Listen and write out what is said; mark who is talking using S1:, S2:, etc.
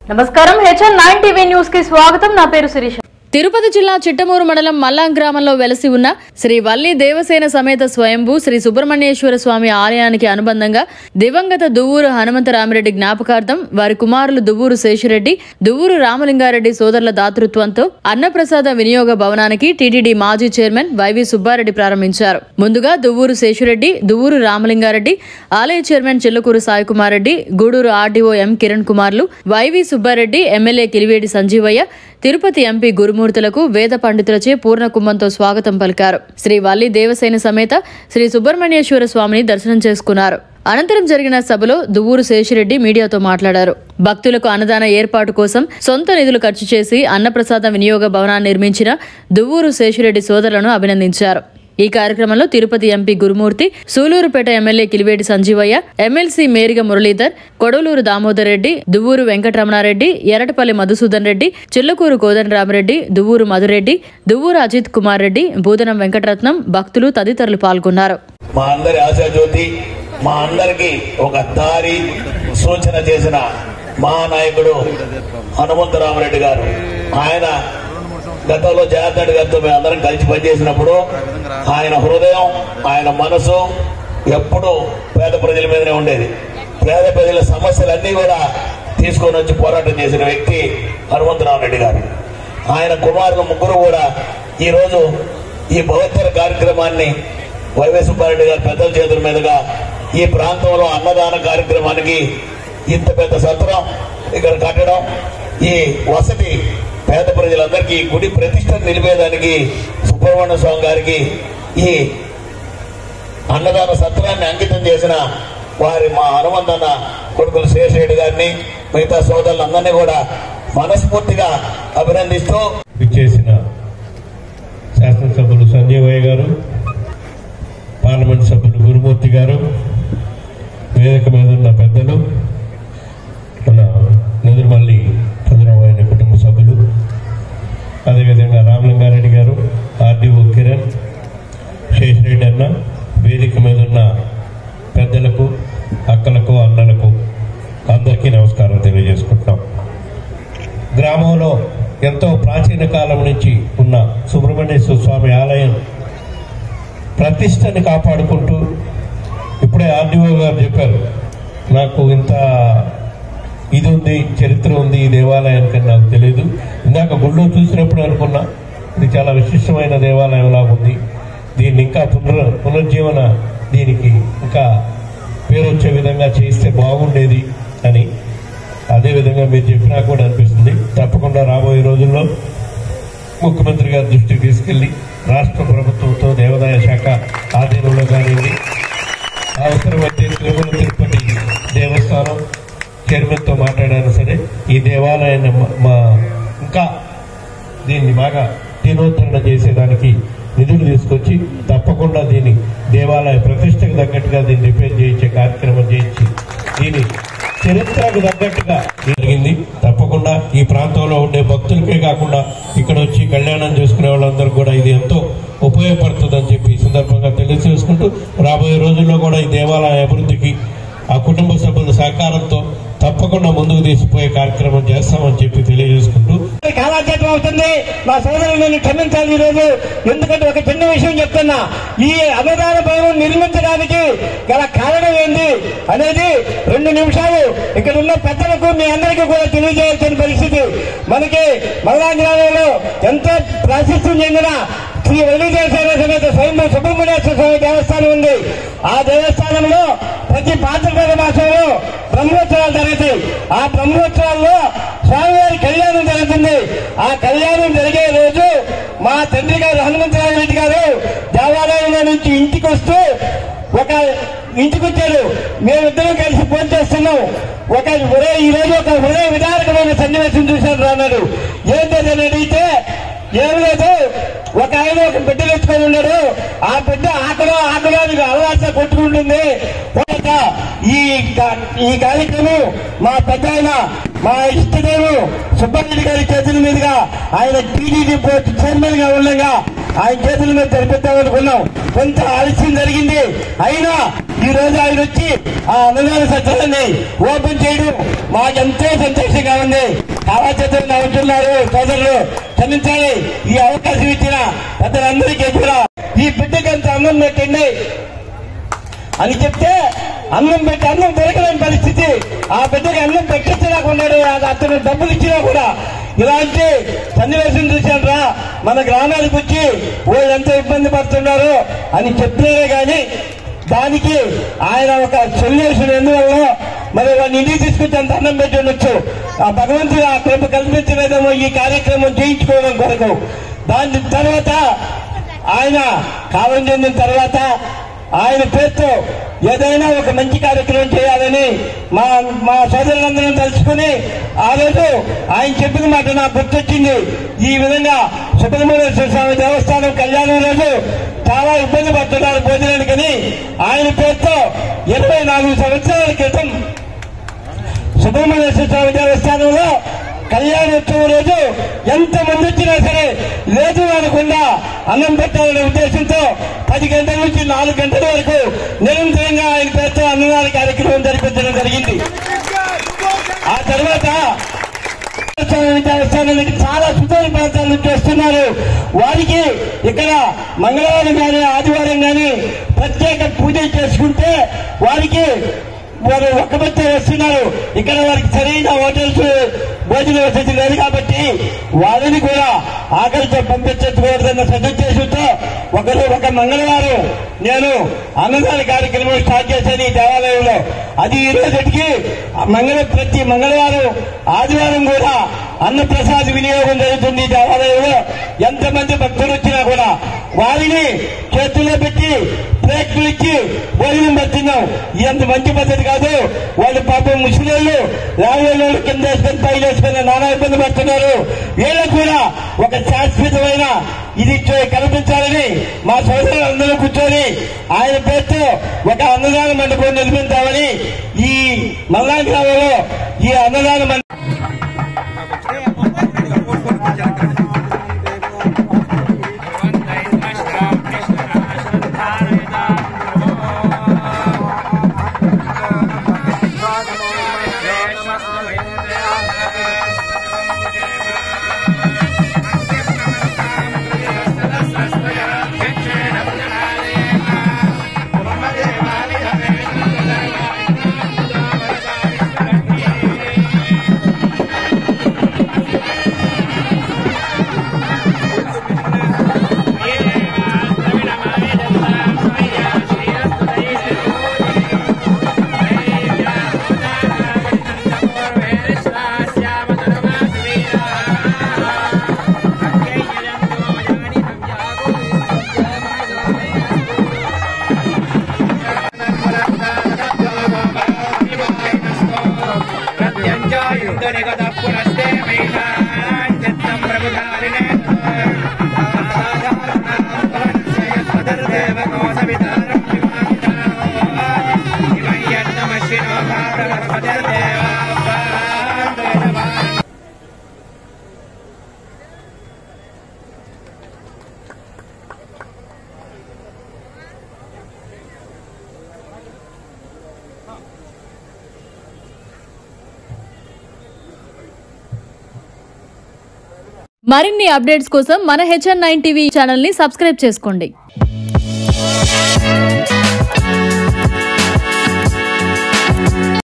S1: నమస్కారం HN9 TV news కి స్వాగతం. నా పేరు శిరీష.
S2: తిరుపతి జిల్లా చిట్టమూరు మండలం మల్లాం గ్రామంలో వెలసి ఉన్న శ్రీ వల్లి దేవసేన సమేత స్వయంభూ శ్రీ సుబ్రహ్మణ్యేశ్వర స్వామి ఆలయానికి అనుబంధంగా దివంగత దువ్వూరు హనుమంతరామిరెడ్డి జ్ఞాపకార్థం వారి కుమారులు దువ్వూరు శేషిరెడ్డి, దువ్వూరు రామలింగారెడ్డి సోదరుల దాతృత్వంతో అన్నప్రసాద వినియోగ భవనానికి టీటీడీ మాజీ చైర్మన్ వైవి సుబ్బారెడ్డి ప్రారంభించారు. ముందుగా దువ్వూరు శేషిరెడ్డి, దువ్వూరు రామలింగారెడ్డి, ఆలయ chairman Chellakuru Saikumar Reddy, Gudur RDO M Kiran కుమార్లు, YV Subbareddy, MLA Kiliveti Sanjeevaiah, Tirupati MP గురుమూర్తులకు వేద పండితులచే పూర్ణ కుంభంతో స్వాగతం పలికారు. శ్రీ వల్లి దేవసేన సమేత శ్రీ సుబ్రహ్మణ్యేశ్వర స్వామిని దర్శనం చేసుకున్నారు. అనంతరం జరిగిన సభలో దువ్వూరు శేషిరెడ్డి మీడియాతో మాట్లాడారు. భక్తులకు అన్నదాన ఏర్పాటు కోసం సొంత నిధులు ఖర్చు చేసి అన్నప్రసాద వినియోగ భవనాన్ని నిర్మించిన దువ్వూరు శేషిరెడ్డి సోదరులను అభినందించారు. ఈ కార్యక్రమంలో Tirupati MP Gurumurthy, Sullurpeta MLA Kiliveti Sanjeevaiah, MLC Meriga Muralidhar, Kodavaluru Damodar Reddy, Duvvuru Venkataramanareddy, Eratapalli Madhusudan Reddy, Chillakuru Kodandaramareddy, Duvvuru Madhureddy, Duvvuru Ajit Kumar Reddy, Budanam Venkataratnam, భక్తులు తదితరులు పాల్గొన్నారు.
S3: మా అందరి ఆశాజ్యోతి, మా అందరికి ఒక దారి సూచన చేసిన మా నాయకుడు హనుమంతరామరెడ్డి గారు. ఆయన గతంలో జయార్దన్ గారితో మేము అందరం కలిసి పనిచేసినప్పుడు ఆయన హృదయం, ఆయన మనసు ఎప్పుడూ పేద ప్రజల మీదనే ఉండేది. పేద ప్రజల సమస్యలన్నీ కూడా తీసుకొని వచ్చి పోరాటం చేసిన వ్యక్తి హనుమంతరామరెడ్డి గారు. ఆయన కుమారులు ముగ్గురు కూడా ఈరోజు ఈ బహుత్తర కార్యక్రమాన్ని వైవి సుబ్బారెడ్డి గారు పెద్దల చేతుల మీదుగా ఈ ప్రాంతంలో అన్నదాన కార్యక్రమానికి ఇంత పెద్ద సత్రం ఇక్కడ కట్టడం, ఈ వసతి పేద ప్రజలందరికీ గుడి ప్రతిష్టను నిలిపేదానికి సుబ్రహ్మణ్య స్వామి గారికి ఈ అన్నదాన సత్రాన్ని అంకితం చేసిన వారి మా హనుమంతన్న కొడుకులు శేషరెడ్డి గారిని, మిగతా సోదరులందరినీ కూడా మనస్ఫూర్తిగా అభినందిస్తూ
S4: విచ్చేసిన శాసనసభ్యులు సంజీవయ్య గారు, పార్లమెంట్ సభ్యులు గురుమూర్తి గారు, వేదిక మీద ఉన్న పెద్దలు, మన నెదురుమల్లి చంద్రబాబు కుటుంబ సభ్యులు, అదేవిధంగా రామలింగారెడ్డి గారు, ఆర్డీఓ కిరణ్, శేషరెడ్డి అన్న, వేదిక మీద ఉన్న పెద్దలకు, అక్కలకు, అన్నలకు అందరికీ నమస్కారం తెలియజేసుకుంటున్నాం. గ్రామంలో ఎంతో ప్రాచీన కాలం నుంచి ఉన్న సుబ్రహ్మణ్యేశ్వర స్వామి ఆలయం ప్రతిష్టని కాపాడుకుంటూ, ఇప్పుడే ఆర్డీఓ గారు చెప్పారు, నాకు ఇంత ఇది ఉంది, చరిత్ర ఉంది ఈ దేవాలయానికి నాకు తెలియదు. ఇందాక గుళ్ళో చూసినప్పుడు అనుకున్నా ఇది చాలా విశిష్టమైన దేవాలయంలా ఉంది, దీన్ని ఇంకా పునర్జీవన దీనికి ఇంకా పేరు వచ్చే విధంగా చేస్తే బాగుండేది అని అదేవిధంగా మీరు చెప్పినా కూడా అనిపిస్తుంది. తప్పకుండా రాబోయే రోజుల్లో ముఖ్యమంత్రి గారి దృష్టికి తీసుకెళ్లి రాష్ట్ర ప్రభుత్వంతో దేవాదాయ శాఖ ఆధీనంలో కానివ్వండి, అవసరమైతే తిరుపతి దేవస్థానం చైర్మన్తో మాట్లాడాను సరే ఈ దేవాలయాన్ని ఇంకా దీన్ని బాగా జీర్ణోద్ధరణ చేసేదానికి నిధులు తీసుకొచ్చి తప్పకుండా దీన్ని దేవాలయ ప్రతిష్టకు తగ్గట్టుగా దీన్ని రిపేర్ చేయించే కార్యక్రమం చేయించి దీని చరిత్రకు తగ్గట్టుగా జరిగింది. తప్పకుండా ఈ ప్రాంతంలో ఉండే భక్తులకే కాకుండా ఇక్కడ వచ్చి కళ్యాణం చేసుకునే వాళ్ళందరూ కూడా ఇది ఎంతో ఉపయోగపడుతుందని చెప్పి ఈ సందర్భంగా తెలియజేసుకుంటూ రాబోయే రోజుల్లో కూడా ఈ దేవాలయ అభివృద్ధికి ఆ కుటుంబ సభ్యుల సహకారంతో తప్పకుండా ముందుకు తీసిపోయే కార్యక్రమం చేస్తామని చెప్పి తెలియజేసుకుంటూ
S5: కాలాతీతం అవుతుంది. మా సోదరులు నన్ను క్షమించాలి ఈరోజు, ఎందుకంటే ఒక చిన్న విషయం చెప్తున్నా. ఈ అన్నదాన భవనం నిర్మించడానికి గల కారణం ఏంటి అనేది 2 నిమిషాలు ఇక్కడ ఉన్న పెద్దలకు మీ అందరికీ కూడా తెలియజేయాల్సిన పరిస్థితి. మనకి మల్లా గ్రామంలో ఎంతో ప్రాశస్త్యం చెందిన శ్రీ వల్లి దేవసేన సమేత స్వయంభూ సుబ్రహ్మణ్యేశ్వర స్వామి దేవస్థానం ఉంది. ఆ దేవస్థానంలో ప్రతి భాద్రపద మాసంలో బ్రహ్మోత్సవాలు జరుగుతాయి. ఆ బ్రహ్మోత్సవాల్లో స్వామివారి కళ్యాణం జరుగుతుంది. ఆ కళ్యాణం జరిగే రోజు మా తండ్రి గారు హనుమంతరామరెడ్డి గారు దేవాలయంలో నుంచి ఇంటికి వస్తూ ఇంటికి వచ్చారు. మేమిద్దరం కలిసి ఫోన్ చేస్తున్నాం. ఈ రోజు ఒక హృదయ విదారకమైన సన్నివేశం చూశారు అన్నాడు. ఏంటని అడిగితే ఏం లేదు, ఒక ఆయన ఒక బిడ్డలు ఎత్తుకొని ఉన్నాడు. ఆ బిడ్డ ఆకలో అలవాటుగా కొట్టుకుంటుంది. ఈ కార్యక్రమం మా పెద్ద ఆయన, మా ఇష్టదేవు సుబ్బారెడ్డి గారి చేతుల మీదుగా ఆయన టీడీపీ బోర్డు చైర్మన్ గా ఉండగా ఆయన చేతుల మీద జరిపిద్దామనుకున్నాం. కొంత ఆలస్యం జరిగింది. అయినా ఈ రోజు ఆయన వచ్చి ఆ అన్నదాన సత్రాన్ని ఓపెన్ చేయడం మాకెంతో సంతోషంగా ఉంది. కావాచేతులు నవ్వుతున్నారు సోదరులు, క్షమించాలి. ఈ అవకాశం ఇచ్చిన పెద్దలందరికీ కూడా ఈ బిడ్డకి అంత అన్నం పెట్టండి అని చెప్తే అన్నం పెట్టి అన్నం దొరకలేని పరిస్థితి, ఆ బిడ్డకి అన్నం పెట్టించలేకున్నాడు. అతను డబ్బులు ఇచ్చినా కూడా ఇలాంటి సన్నివేశం చూశాను రా, మన గ్రామానికి వచ్చి వాళ్ళు ఎంత ఇబ్బంది పడుతున్నారు అని చెప్పినారే కానీ దానికి ఆయన ఒక సొల్యూషన్ ఎందువల్ల మరి వాడిని ఇంటికి తీసుకొచ్చి అంత అన్నం పెట్టి ఉండొచ్చు. ఆ భగవంతుడు ఆ కృప కల్పించలేదేమో ఈ కార్యక్రమం చేయించుకోవడం కొరకు. దాని తర్వాత ఆయన కాలం చెందిన తర్వాత ఆయన పేరుతో ఏదైనా ఒక మంచి కార్యక్రమం చేయాలని మా సోదరులందరం తలుచుకుని ఆ రోజు ఆయన చెప్పిన మాట నాకు గుర్తొచ్చింది. ఈ విధంగా సుబ్రహ్మణ్యేశ్వర స్వామి దేవస్థానం కళ్యాణం రోజు చాలా ఇబ్బంది పడుతున్నారు భోజనానికని ఆయన పేరుతో 24 సంవత్సరాల క్రితం సుబ్రహ్మణ్యేశ్వర స్వామి దేవస్థానంలో కళ్యాణోత్సవం రోజు ఎంతమంది వచ్చినా సరే లేదు అనకుండా అన్నం పెట్టాలనే ఉద్దేశంతో 10 గంటల నుంచి 4 గంటల వరకు నిరంతరంగా ఆయన పేరుతో అన్నదాన కార్యక్రమం జరిపించడం జరిగింది. ఆ తర్వాత దేవస్థానానికి చాలా సుదూర ప్రాంతాల నుంచి వస్తున్నారు. వారికి ఇక్కడ మంగళవారం కానీ ఆదివారం కానీ ప్రత్యేక పూజలు చేసుకుంటే వారికి వారు ఒక్కబట్టే వస్తున్నారు. ఇక్కడ వారికి సరైన హోటల్స్ భోజన వసతి లేదు కాబట్టి వారిని కూడా ఆకలితో పంపించకూడదన్న సదుద్దేశంతో ఒక మంగళవారం నేను అన్నదాన కార్యక్రమం స్టార్ట్ చేశాను ఈ దేవాలయంలో. అది ఈ రోజుకి ప్రతి మంగళవారం ఆదివారం కూడా అన్నప్రసాద వినియోగం జరుగుతుంది ఈ దేవాలయంలో. ఎంతమంది భక్తులు వచ్చినా కూడా వారిని చేతుల్లో పెట్టి ప్లేట్లు ఇచ్చి భోజనం పెడుతున్నాం. ఎంత మంచి పద్ధతి కాదు. వాళ్ళు పాపం ముస్లింలు రాళ్ళు కింద వేసుకొని పైన వేసుకొని నానా ఇబ్బంది పడుతున్నారు. వీళ్ళకు కూడా ఒక శాశ్వతమైన ఇది కల్పించాలని మా సోదరులందరూ కూర్చొని ఆయన పేరుతో ఒక అన్నదాన మండపం నిర్మించాలని ఈ మల్లా గ్రామంలో ఈ అన్నదాన మండపం
S2: మరిన్ని అప్డేట్స్ కోసం మన HN9 టీవీ ఛానల్ ని సబ్స్క్రైబ్ చేసుకోండి.